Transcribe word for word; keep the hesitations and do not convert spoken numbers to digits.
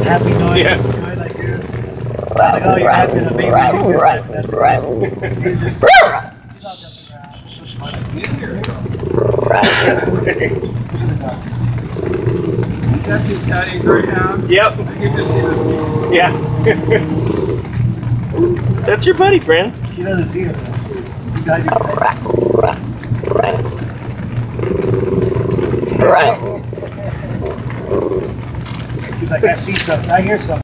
happy noise. Yeah. Noise like this. Like, oh, you're happy the baby. He's just, That's the Italian Greyhound. Yep. I can just see the Yeah. That's your buddy, friend. she doesn't see it. She's hiding. She's like, I see something. I hear something.